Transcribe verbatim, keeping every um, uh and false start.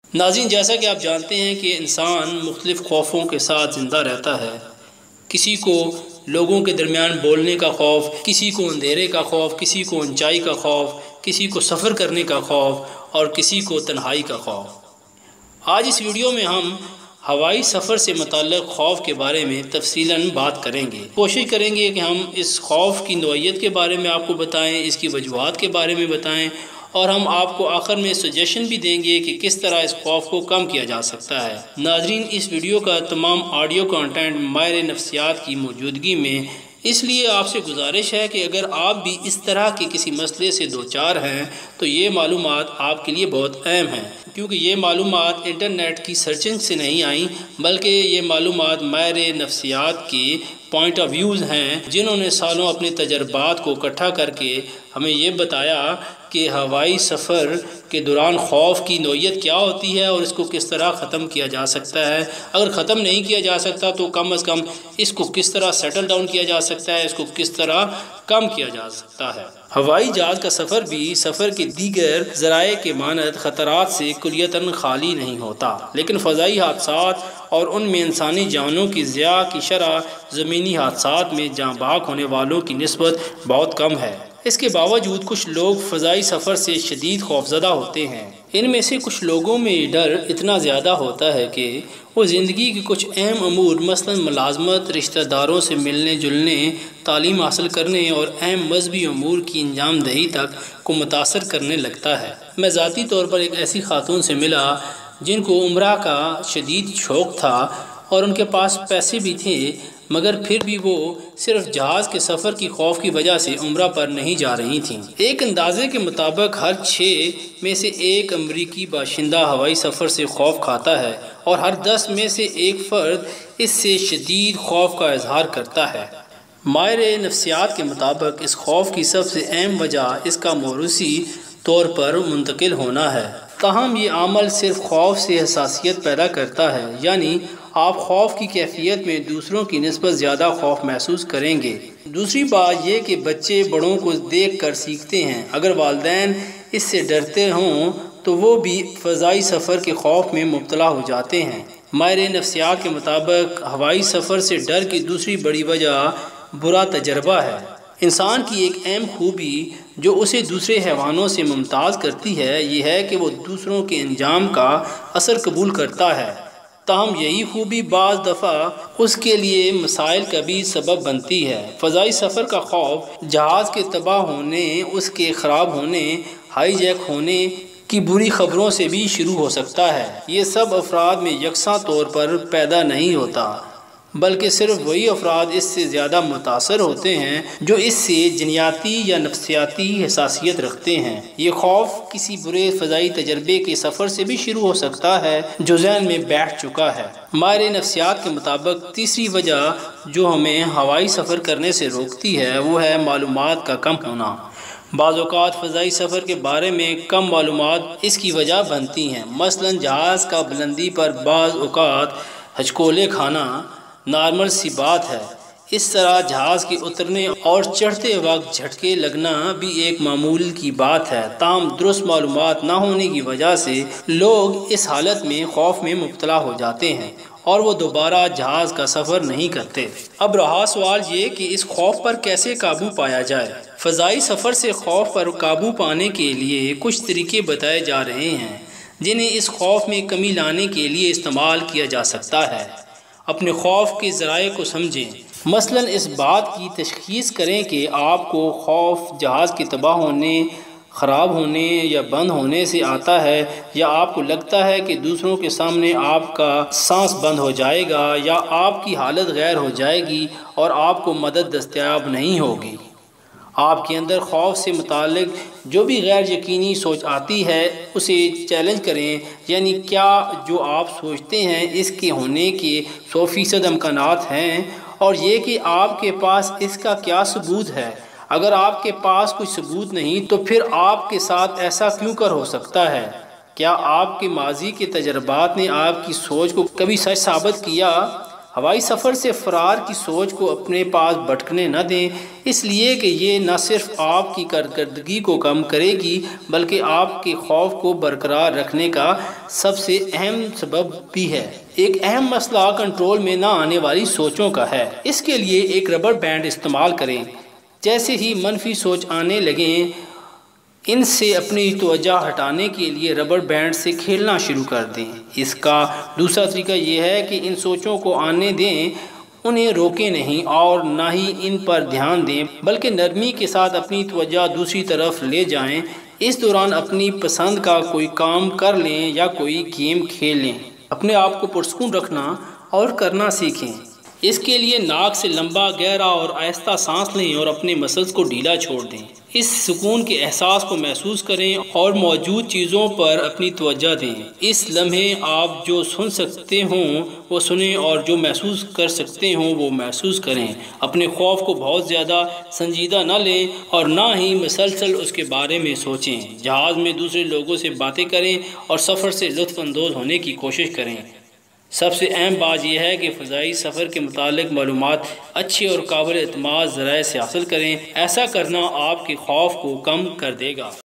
ناظرین، جیسا کہ آپ جانتے ہیں کہ انسان مختلف خوفوں کے ساتھ زندہ رہتا ہے۔ کسی کو لوگوں کے درمیان بولنے کا خوف، کسی کو اندھیرے کا خوف، کسی کو اونچائی کا خوف، کسی کو سفر کرنے کا خوف اور کسی کو تنہائی کا خوف۔ آج اس ویڈیو میں ہم ہوائی سفر سے متعلق خوف کے بارے میں تفصیلاً بات کریں گے۔ کوشش کریں گے کہ ہم اس خوف کی نوعیت کے بارے میں آپ کو بتائیں، اس کی وجوہات کے بارے میں بتائیں، اور ہم آپ کو آخر میں سجیشن بھی دیں گے کہ کس طرح اس خوف کو کم کیا جا سکتا ہے۔ ناظرین، اس ویڈیو کا تمام آڈیو کانٹینٹ ماہر نفسیات کی موجودگی میں، اس لیے آپ سے گزارش ہے کہ اگر آپ بھی اس طرح کے کسی مسئلے سے دوچار ہیں تو یہ معلومات آپ کے لیے بہت اہم ہیں، کیونکہ یہ معلومات انٹرنیٹ کی سرچنگ سے نہیں آئیں، بلکہ یہ معلومات ماہر نفسیات کے پوائنٹ آف ویوز ہیں، جنہوں نے سالوں اپنے تجربات کو اکٹھا کر کے ہمیں یہ بتایا کہ ہوائی سفر کے دوران خوف کی نوعیت کیا ہوتی ہے اور اس کو کس طرح ختم کیا جا سکتا ہے۔ اگر ختم نہیں کیا جا سکتا تو کم از کم اس کو کس طرح سیٹل ڈاؤن کیا جا سکتا ہے، اس کو کس طرح کم کیا جا سکتا ہے۔ ہوائی جہاز کا سفر بھی سفر کے دیگر ذرائع کے مانند خطرات سے کلیتاً خالی نہیں ہوتا، لیکن فضائی حادثات اور ان میں انسانی جانوں کی ضیاع کی شرح زمینی حادثات میں جاں بحق ہونے والوں کی نسبت بہت کم ہے۔ اس کے باوجود کچھ لوگ فضائی سفر سے شدید خوفزدہ ہوتے ہیں۔ ان میں سے کچھ لوگوں میں یہ ڈر اتنا زیادہ ہوتا ہے کہ وہ زندگی کے کچھ اہم امور مثلا ملازمت، رشتہ داروں سے ملنے جلنے، تعلیم حاصل کرنے اور اہم مذہبی امور کی انجام دہی تک کو متاثر کرنے لگتا ہے۔ میں ذاتی طور پر ایک ایسی خاتون سے ملا جن کو عمرہ کا شدید شوق تھا اور ان کے پاس پیسے بھی تھے، مگر پھر بھی وہ صرف جہاز کے سفر کی خوف کی وجہ سے عمرہ پر نہیں جا رہی تھیں۔ ایک اندازے کے مطابق ہر چھ میں سے ایک امریکی باشندہ ہوائی سفر سے خوف کھاتا ہے اور ہر دس میں سے ایک فرد اس سے شدید خوف کا اظہار کرتا ہے۔ ماہر نفسیات کے مطابق اس خوف کی سب سے اہم وجہ اس کا موروثی طور پر منتقل ہونا ہے، تاہم یہ عمل صرف خوف سے حساسیت پیدا کرتا ہے، یعنی آپ خوف کی کیفیت میں دوسروں کی نسبت زیادہ خوف محسوس کریں گے۔ دوسری بات یہ کہ بچے بڑوں کو دیکھ کر سیکھتے ہیں۔ اگر والدین اس سے ڈرتے ہوں تو وہ بھی فضائی سفر کے خوف میں مبتلا ہو جاتے ہیں۔ ماہر نفسیات کے مطابق ہوائی سفر سے ڈر کی دوسری بڑی وجہ برا تجربہ ہے۔ انسان کی ایک اہم خوبی جو اسے دوسرے حیوانوں سے ممتاز کرتی ہے یہ ہے کہ وہ دوسروں کے انجام کا اثر قبول کرتا ہے، تاہم یہی خوبی بعض دفعہ اس کے لیے مسائل کا بھی سبب بنتی ہے۔ فضائی سفر کا خوف جہاز کے تباہ ہونے، اس کے خراب ہونے، ہائی جیک ہونے کی بری خبروں سے بھی شروع ہو سکتا ہے۔ یہ سب افراد میں یکساں طور پر پیدا نہیں ہوتا، بلکہ صرف وہی افراد اس سے زیادہ متاثر ہوتے ہیں جو اس سے جنیاتی یا نفسیاتی حساسیت رکھتے ہیں۔ یہ خوف کسی برے فضائی تجربے کے سفر سے بھی شروع ہو سکتا ہے جو ذہن میں بیٹھ چکا ہے۔ ماہر نفسیات کے مطابق تیسری وجہ جو ہمیں ہوائی سفر کرنے سے روکتی ہے وہ ہے معلومات کا کم ہونا۔ بعض اوقات فضائی سفر کے بارے میں کم معلومات اس کی وجہ بنتی ہیں۔ مثلا جہاز کا بلندی پر بعض اوقات ہچکولے کھانا نارمل سی بات ہے۔ اس طرح جہاز کے اترنے اور چڑھتے وقت جھٹکے لگنا بھی ایک معمول کی بات ہے، تاہم درست معلومات نہ ہونے کی وجہ سے لوگ اس حالت میں خوف میں مبتلا ہو جاتے ہیں اور وہ دوبارہ جہاز کا سفر نہیں کرتے۔ اب رہا سوال یہ کہ اس خوف پر کیسے قابو پایا جائے۔ فضائی سفر سے خوف پر قابو پانے کے لیے کچھ طریقے بتائے جا رہے ہیں جنہیں اس خوف میں کمی لانے کے لیے استعمال کیا جا سکتا ہے۔ اپنے خوف کے ذرائع کو سمجھیں۔ مثلا اس بات کی تشخیص کریں کہ آپ کو خوف جہاز کے تباہ ہونے، خراب ہونے یا بند ہونے سے آتا ہے، یا آپ کو لگتا ہے کہ دوسروں کے سامنے آپ کا سانس بند ہو جائے گا، یا آپ کی حالت غیر ہو جائے گی اور آپ کو مدد دستیاب نہیں ہوگی۔ آپ کے اندر خوف سے متعلق جو بھی غیر یقینی سوچ آتی ہے اسے چیلنج کریں، یعنی کیا جو آپ سوچتے ہیں اس کے ہونے کے سو فیصد امکانات ہیں، اور یہ کہ آپ کے پاس اس کا کیا ثبوت ہے۔ اگر آپ کے پاس کوئی ثبوت نہیں تو پھر آپ کے ساتھ ایسا کیوں کر ہو سکتا ہے؟ کیا آپ کے ماضی کے تجربات نے آپ کی سوچ کو کبھی سچ ثابت کیا؟ ہوائی سفر سے فرار کی سوچ کو اپنے پاس بھٹکنے نہ دیں، اس لیے کہ یہ نہ صرف آپ کی کارکردگی کو کم کرے گی بلکہ آپ کے خوف کو برقرار رکھنے کا سب سے اہم سبب بھی ہے۔ ایک اہم مسئلہ کنٹرول میں نہ آنے والی سوچوں کا ہے۔ اس کے لیے ایک ربڑ بینڈ استعمال کریں۔ جیسے ہی منفی سوچ آنے لگیں، ان سے اپنی توجہ ہٹانے کے لیے ربڑ بینڈ سے کھیلنا شروع کر دیں۔ اس کا دوسرا طریقہ یہ ہے کہ ان سوچوں کو آنے دیں، انہیں روکیں نہیں اور نہ ہی ان پر دھیان دیں بلکہ نرمی کے ساتھ اپنی توجہ دوسری طرف لے جائیں۔ اس دوران اپنی پسند کا کوئی کام کر لیں یا کوئی گیم کھیل لیں۔ اپنے آپ کو پرسکون رکھنا اور کرنا سیکھیں۔ اس کے لیے ناک سے لمبا، گہرا اور آہستہ سانس لیں اور اپنے مسلز کو ڈھیلا چھوڑ دیں۔ اس سکون کے احساس کو محسوس کریں اور موجود چیزوں پر اپنی توجہ دیں۔ اس لمحے آپ جو سن سکتے ہوں وہ سنیں اور جو محسوس کر سکتے ہوں وہ محسوس کریں۔ اپنے خوف کو بہت زیادہ سنجیدہ نہ لیں اور نہ ہی مسلسل اس کے بارے میں سوچیں۔ جہاز میں دوسرے لوگوں سے باتیں کریں اور سفر سے لطف اندوز ہونے کی کوشش کریں۔ سب سے اہم بات یہ ہے کہ فضائی سفر کے متعلق معلومات اچھی اور قابل اعتماد ذرائع سے حاصل کریں۔ ایسا کرنا آپ کے خوف کو کم کر دے گا۔